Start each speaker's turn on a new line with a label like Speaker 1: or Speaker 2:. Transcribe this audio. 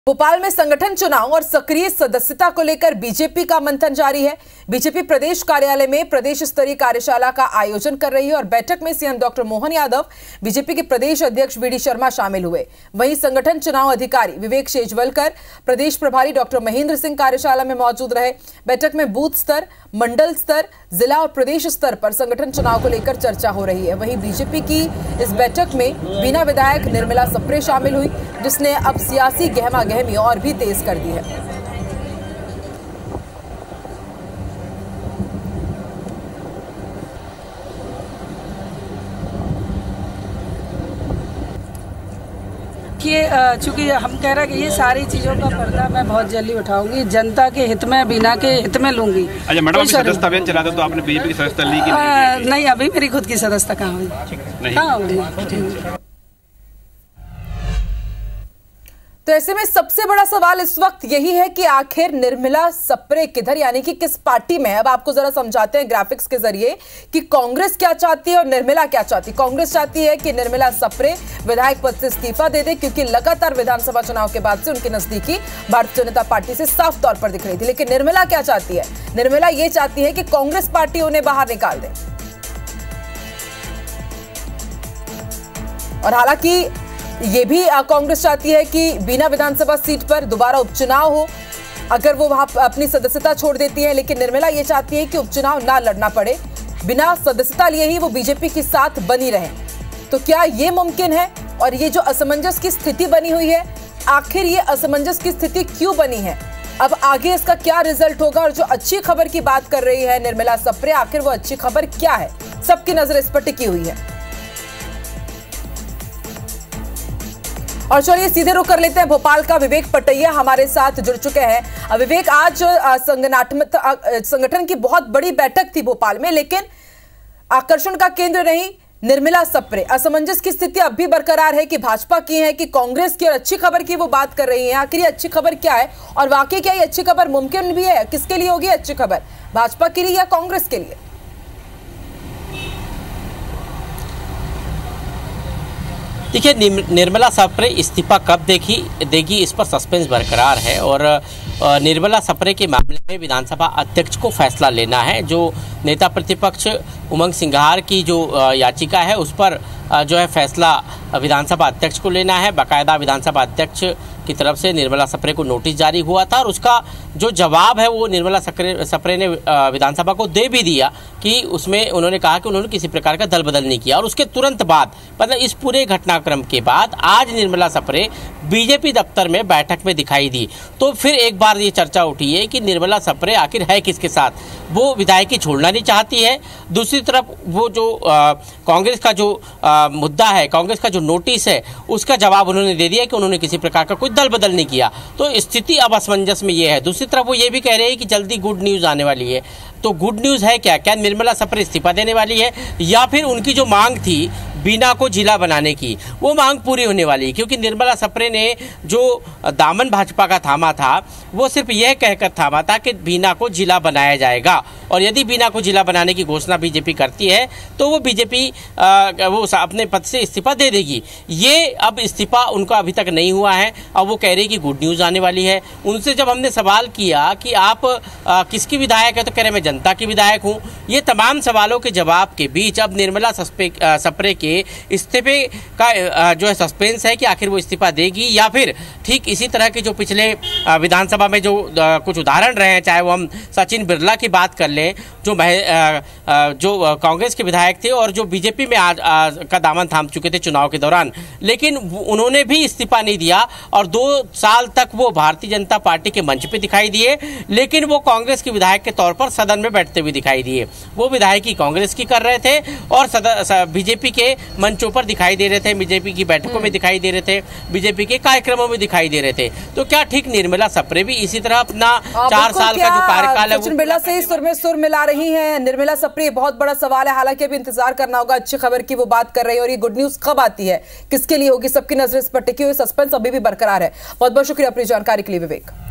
Speaker 1: भोपाल में संगठन चुनाव और सक्रिय सदस्यता को लेकर बीजेपी का मंथन जारी है। बीजेपी प्रदेश कार्यालय में प्रदेश स्तरीय कार्यशाला का आयोजन कर रही है और बैठक में CM doctor Mohan Yadav, BJP के प्रदेश अध्यक्ष वीडी शर्मा शामिल हुए। वहीं संगठन चुनाव अधिकारी विवेक शेजवलकर, प्रदेश प्रभारी डॉक्टर महेंद्र सिंह कार्यशाला में मौजूद रहे। बैठक में बूथ स्तर, मंडल स्तर, जिला और प्रदेश स्तर पर संगठन चुनाव को लेकर चर्चा हो रही है। वहीं बीजेपी की इस बैठक में बीना विधायक निर्मला सप्रे शामिल हुई, जिसने अब सियासी गहमी और भी तेज कर दी है।
Speaker 2: चूंकि हम कह रहे हैं कि ये सारी चीजों का पर्दा मैं बहुत जल्दी उठाऊंगी, जनता के हित में, बिना के हित में लूंगी।
Speaker 3: अच्छा मैडम, सदस्यता अभियान चला था तो आपने बीजेपी की सदस्यता ली कि
Speaker 2: नहीं? अभी मेरी खुद की सदस्यता कहाँ हुई? कहाँ हुई?
Speaker 1: तो ऐसे में सबसे बड़ा सवाल इस वक्त यही है कि आखिर निर्मला सप्रे किधर, यानी कि किस पार्टी में। अब आपको जरा समझाते हैं ग्राफिक्स के जरिए कि कांग्रेस क्या चाहती है और निर्मला क्या चाहती है। कांग्रेस चाहती है कि निर्मला सप्रे विधायक पद से इस्तीफा दे दे, क्योंकि लगातार विधानसभा चुनाव के बाद से उनकी नजदीकी भारतीय जनता पार्टी से साफ तौर पर दिख रही थी। लेकिन निर्मला क्या चाहती है? निर्मला ये चाहती है कि कांग्रेस पार्टी उन्हें बाहर निकाल दे। और हालांकि ये भी कांग्रेस चाहती है कि बिना विधानसभा सीट पर दोबारा उपचुनाव हो, अगर वो वहां अपनी सदस्यता छोड़ देती है। लेकिन निर्मला ये चाहती है कि उपचुनाव ना लड़ना पड़े, बिना सदस्यता लिए ही वो बीजेपी के साथ बनी रहे। तो क्या ये मुमकिन है? और ये जो असमंजस की स्थिति बनी हुई है, आखिर ये असमंजस की स्थिति क्यों बनी है? अब आगे इसका क्या रिजल्ट होगा? और जो अच्छी खबर की बात कर रही है निर्मला सप्रे, आखिर वो अच्छी खबर क्या है? सबकी नजर इस पर टिकी हुई है। और चलिए सीधे रुख कर लेते हैं, भोपाल का विवेक पटैया हमारे साथ जुड़ चुके हैं। विवेक, आज संगठन की बहुत बड़ी बैठक थी भोपाल में, लेकिन आकर्षण का केंद्र रही निर्मला सप्रे। असमंजस की स्थिति अब भी बरकरार है कि भाजपा की है कि कांग्रेस की, और अच्छी खबर की वो बात कर रही है। आखिर ये अच्छी खबर क्या है और वाकई क्या ये अच्छी खबर मुमकिन भी है? किसके लिए होगी अच्छी खबर, भाजपा के लिए या कांग्रेस के लिए?
Speaker 4: देखिए, निर्मला सप्रे इस्तीफा कब देगी इस पर सस्पेंस बरकरार है। और निर्मला सप्रे के मामले में विधानसभा अध्यक्ष को फैसला लेना है। जो नेता प्रतिपक्ष उमंग सिंघार की जो याचिका है, उस पर जो है फैसला विधानसभा अध्यक्ष को लेना है। बाकायदा विधानसभा अध्यक्ष की तरफ से निर्मला सप्रे को नोटिस जारी हुआ था और उसका जो जवाब है वो निर्मला सप्रे ने विधानसभा को दे भी दिया कि उसमें उन्होंने कहा कि उन्होंने किसी प्रकार का दल बदल नहीं किया। और उसके तुरंत बाद, मतलब इस पूरे घटनाक्रम के बाद, आज निर्मला सप्रे बीजेपी दफ्तर में बैठक में दिखाई दी। तो फिर एक बार ये चर्चा उठी है कि निर्मला सप्रे आखिर है किसके साथ। वो विधायकी छोड़ना नहीं चाहती है, दूसरी तरफ वो जो कांग्रेस का जो मुद्दा है, कांग्रेस का जो नोटिस है, उसका जवाब उन्होंने दे दिया कि उन्होंने किसी प्रकार का कोई दल बदल नहीं किया। तो स्थिति अब असमंजस में ये है। दूसरी तरफ वो ये भी कह रहे हैं कि जल्दी गुड न्यूज़ आने वाली है। तो गुड न्यूज़ है क्या निर्मला सप्रे इस्तीफा देने वाली है, या फिर उनकी जो मांग थी बीना को जिला बनाने की, वो मांग पूरी होने वाली है? क्योंकि निर्मला सप्रे ने जो दामन भाजपा का थामा था, वो सिर्फ यह कहकर थामा था कि बीना को जिला बनाया जाएगा, और यदि बीना को जिला बनाने की घोषणा बीजेपी करती है तो वो बीजेपी वो अपने पद से इस्तीफा दे देगी। ये अब इस्तीफा उनका अभी तक नहीं हुआ है। अब वो कह रही कि गुड न्यूज़ आने वाली है। उनसे जब हमने सवाल किया कि आप किसकी विधायक है, तो कह रहे मैं जनता की विधायक हूँ। ये तमाम सवालों के जवाब के बीच अब निर्मला सप्रे के इस्तीफे का जो है सस्पेंस है कि आखिर वो इस्तीफा देगी या फिर ठीक इसी तरह के जो पिछले विधानसभा में जो कुछ उदाहरण रहे हैं, चाहे वो हम सचिन बिरला की बात कर लें, जो कांग्रेस के विधायक थे और जो बीजेपी में का दामन थाम चुके थे चुनाव के दौरान, लेकिन उन्होंने भी इस्तीफा नहीं दिया और 2 साल तक वो भारतीय जनता पार्टी के मंच पे दिखाई दिए, लेकिन वो कांग्रेस के विधायक के तौर पर सदन में बैठते हुए दिखाई दिए। वो विधायकी कांग्रेस की कर रहे थे और बीजेपी के मंचों पर दिखाई दे रहे थे, बीजेपी की बैठकों में दिखाई दे रहे थे, बीजेपी के कार्यक्रमों में दिखाई दे रहे थे। तो क्या ठीक निर्मला सप्रे भी इसी तरह अपना 4 साल का जो कार्यकाल है,
Speaker 1: सचिन बिरला से सुर में सुर मिला रही हैं निर्मला सप्रे? बहुत बड़ा सवाल है। हालांकि अभी इंतजार करना होगा अच्छी खबर की वो बात कर रही है, और ये गुड न्यूज कब आती है, किसके लिए होगी, सबकी नजर इस पर टिकी हुई, सस्पेंस अभी भी बरकरार है। बहुत बहुत शुक्रिया अपनी जानकारी के लिए विवेक।